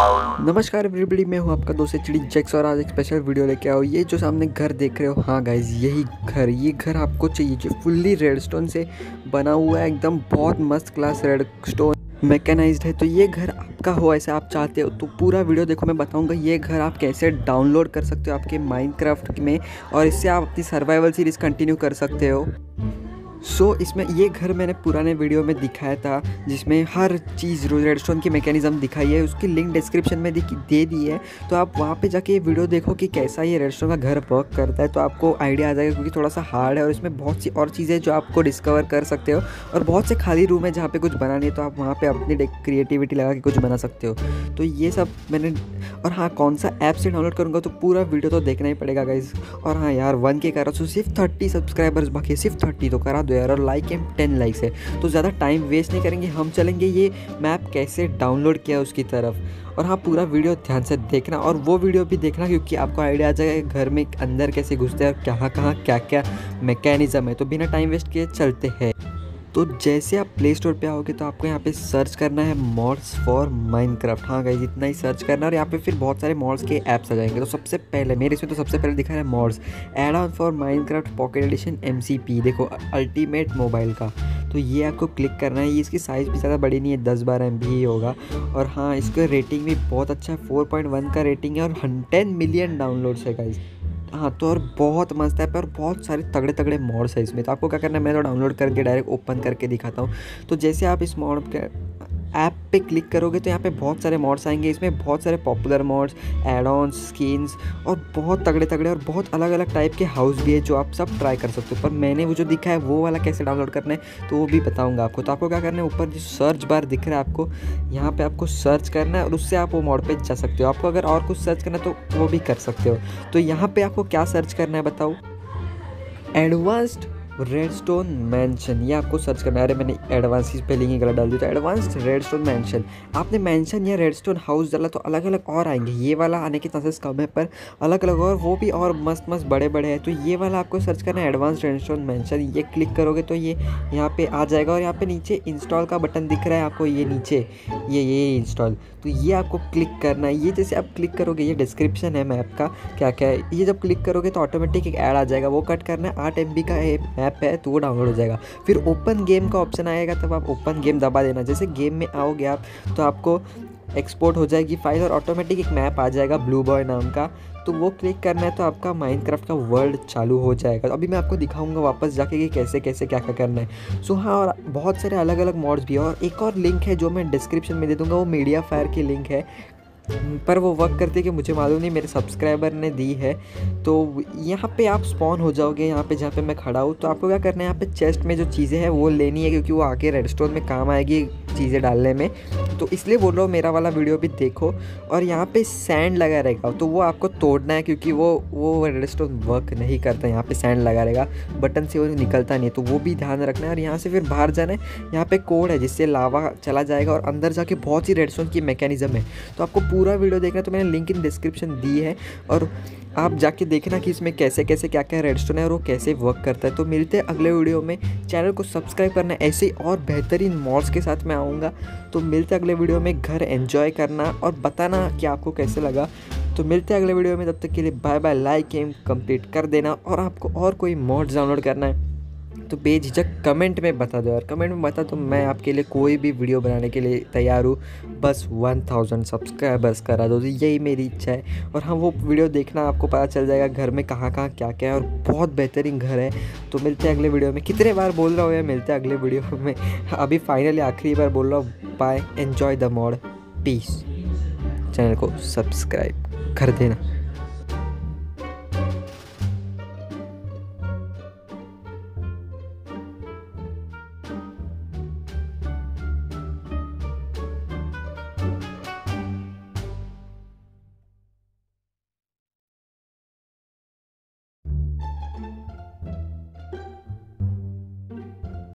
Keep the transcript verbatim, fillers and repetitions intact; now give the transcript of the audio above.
नमस्कार एवरीबॉडी, मैं हूं आपका दोस्त चिड़ी जैक्स और आज एक स्पेशल वीडियो लेके आओ। ये जो सामने घर देख रहे हो, हाँ गाइज, यही घर ये घर आपको चाहिए जो फुल्ली रेडस्टोन से बना हुआ है, एकदम बहुत मस्त क्लास रेडस्टोन मैकेनाइज्ड है। तो ये घर आपका हो ऐसा आप चाहते हो तो पूरा वीडियो देखो। मैं बताऊंगा ये घर आप कैसे डाउनलोड कर सकते हो आपके माइनक्राफ्ट में, और इससे आप अपनी सर्वाइवल सीरीज़ कंटिन्यू कर सकते हो। सो so, इसमें ये घर मैंने पुराने वीडियो में दिखाया था जिसमें हर चीज़ रेडस्टोन की मैकेनिज़्म दिखाई है, उसकी लिंक डिस्क्रिप्शन में दे दी है। तो आप वहाँ पे जाके ये वीडियो देखो कि कैसा ये रेडस्टोन का घर वर्क करता है, तो आपको आइडिया आ जाएगा। क्योंकि थोड़ा सा हार्ड है और इसमें बहुत सी और चीज़ें जो आपको डिस्कवर कर सकते हो, और बहुत से खाली रूम है जहाँ पर कुछ बनानी है, तो आप वहाँ पर अपनी क्रिएटिविटी लगा के कुछ बना सकते हो। तो ये सब मैंने, और हाँ कौन सा ऐप से डाउनलोड करूँगा तो पूरा वीडियो तो देखना ही पड़ेगा गाइज। और हाँ यार, वन के करा तो सिर्फ थर्टी सब्सक्राइबर्स बाकी, सिर्फ थर्टी तो करा दो यार, और लाइक एम टेन लाइक्स है। तो ज़्यादा टाइम वेस्ट नहीं करेंगे, हम चलेंगे ये मैप कैसे डाउनलोड किया उसकी तरफ। और हाँ, पूरा वीडियो ध्यान से देखना और वो वीडियो भी देखना, क्योंकि आपको आइडिया आ जाएगा घर में अंदर कैसे घुसते हैं और कहाँ कहाँ क्या क्या मैकेनिज़्म है। तो बिना टाइम वेस्ट किए चलते हैं। तो जैसे आप प्ले स्टोर पे आओगे तो आपको यहाँ पे सर्च करना है मॉड्स फॉर माइनक्राफ्ट। हाँ गाइस, इतना ही सर्च करना, और यहाँ पे फिर बहुत सारे मॉड्स के ऐप्स आ जाएंगे। तो सबसे पहले मेरे इसमें तो सबसे पहले दिखा रहा है mods add on for Minecraft pocket edition M C P, देखो अल्टीमेट मोबाइल का। तो ये आपको क्लिक करना है। ये इसकी साइज़ भी ज़्यादा बड़ी नहीं है, दस बारह एम बी ही होगा। और हाँ, इसका रेटिंग भी बहुत अच्छा है, फोर पॉइंट वन का रेटिंग है और टेन मिलियन डाउनलोड्स है गाइस। हाँ, तो और बहुत मस्त है, पर बहुत सारे तगड़े तगड़े मॉड्स है इसमें। तो आपको क्या करना है, मैं तो डाउनलोड करके डायरेक्ट ओपन करके दिखाता हूँ। तो जैसे आप इस मॉड के ऐप पे क्लिक करोगे तो यहाँ पे बहुत सारे मॉड्स आएंगे। इसमें बहुत सारे popular mods, add ons, skins और बहुत तगड़े तगड़े और बहुत अलग अलग टाइप के हाउस भी है जो आप सब ट्राई कर सकते हो। पर मैंने वो जो दिखा है वो वाला कैसे डाउनलोड करना है तो वो भी बताऊंगा आपको। तो आपको क्या करना है, ऊपर जो सर्च बार दिख रहा है आपको, यहाँ पे आपको सर्च करना है और उससे आप वो मॉड पे जा सकते हो। आपको अगर और कुछ सर्च करना है तो वो भी कर सकते हो। तो यहाँ पे आपको क्या सर्च करना है बताओ, एडवांस्ड रेडस्टोन मैंशन, ये आपको सर्च करना है। अरे मैंने एडवांस की स्पेलिंग ही गलत डाल दी। तो एडवांस्ड रेडस्टोन मैंशन, आपने मैंशन या रेडस्टोन हाउस डाला तो अलग अलग और आएंगे। ये वाला आने के चांसेस कम है, पर अलग अलग और वो भी और मस्त मस्त बड़े बड़े हैं। तो ये वाला आपको सर्च करना है, एडवांस्ड रेडस्टोन मैंशन। ये क्लिक करोगे तो ये यहाँ पे आ जाएगा, और यहाँ पे नीचे इंस्टॉल का बटन दिख रहा है आपको, ये नीचे ये ये इंस्टॉल, तो ये आपको क्लिक करना है। ये जैसे आप क्लिक करोगे, ये डिस्क्रिप्शन है मैप का क्या क्या है। ये जब क्लिक करोगे तो ऑटोमेटिक एक ऐड आ जाएगा, वो कट करना है। आठ एम बी का मैप है तो वो डाउनलोड हो जाएगा। फिर ओपन गेम का ऑप्शन आएगा, तब आप ओपन गेम दबा देना। जैसे गेम में आओगे आप तो आपको एक्सपोर्ट हो जाएगी फाइल, और ऑटोमेटिक एक मैप आ जाएगा ब्लू बॉय नाम का, तो वो क्लिक करना है। तो आपका माइनक्राफ्ट का वर्ल्ड चालू हो जाएगा। तो अभी मैं आपको दिखाऊंगा वापस जाके कि कैसे कैसे क्या क्या करना है। सो हाँ, और बहुत सारे अलग अलग मॉड्स भी है, और एक और लिंक है जो मैं डिस्क्रिप्शन में दे दूँगा, वो मीडिया फायर की लिंक है, पर वो वर्क करती है कि मुझे मालूम नहीं, मेरे सब्सक्राइबर ने दी है। तो यहाँ पे आप स्पॉन हो जाओगे, यहाँ पे जहाँ पे मैं खड़ा हूँ। तो आपको क्या करना है, यहाँ पे चेस्ट में जो चीज़ें हैं वो लेनी है, क्योंकि वो आगे रेडस्टोन में काम आएगी चीज़ें डालने में। तो इसलिए बोल रहा हूँ मेरा वाला वीडियो भी देखो। और यहाँ पे सैंड लगा रहेगा तो वो आपको तोड़ना है, क्योंकि वो वो रेडस्टोन वर्क नहीं करता। यहाँ पे सैंड लगा रहेगा, बटन से वो निकलता नहीं है, तो वो भी ध्यान रखना है। और यहाँ से फिर बाहर जाना है, यहाँ पे कोड है जिससे लावा चला जाएगा, और अंदर जाके बहुत सी रेडस्टोन की मैकेनिज्म है। तो आपको पूरा वीडियो देखना, तो मैंने लिंक इन डिस्क्रिप्शन दी है, और आप जाके देखना कि इसमें कैसे कैसे क्या क्या रेडस्टोन है और वो कैसे वर्क करता है। तो मिलते हैं अगले वीडियो में। चैनल को सब्सक्राइब करना, ऐसे और बेहतरीन मॉड्स के साथ मैं आऊँगा। तो मिलते हैं अगले वीडियो में। घर एंजॉय करना और बताना कि आपको कैसे लगा। तो मिलते हैं अगले वीडियो में, तब तक के लिए bye bye. Like game complete कर देना, और आपको और कोई मॉड्स डाउनलोड करना है तो बेझिझक कमेंट में बता दो यार, कमेंट में बता, तो मैं आपके लिए कोई भी वीडियो बनाने के लिए तैयार हूँ। बस वन थाउजेंड सब्सक्राइबर्स करा दो, तो यही मेरी इच्छा है। और हाँ, वो वीडियो देखना, आपको पता चल जाएगा घर में कहाँ कहाँ क्या क्या है, और बहुत बेहतरीन घर है। तो मिलते हैं अगले वीडियो में। कितने बार बोल रहा हूँ यार, मिलते हैं अगले वीडियो में। अभी फाइनली आखिरी बार बोल रहा हूँ, bye, enjoy the mod, peace. Channel को सब्सक्राइब कर देना।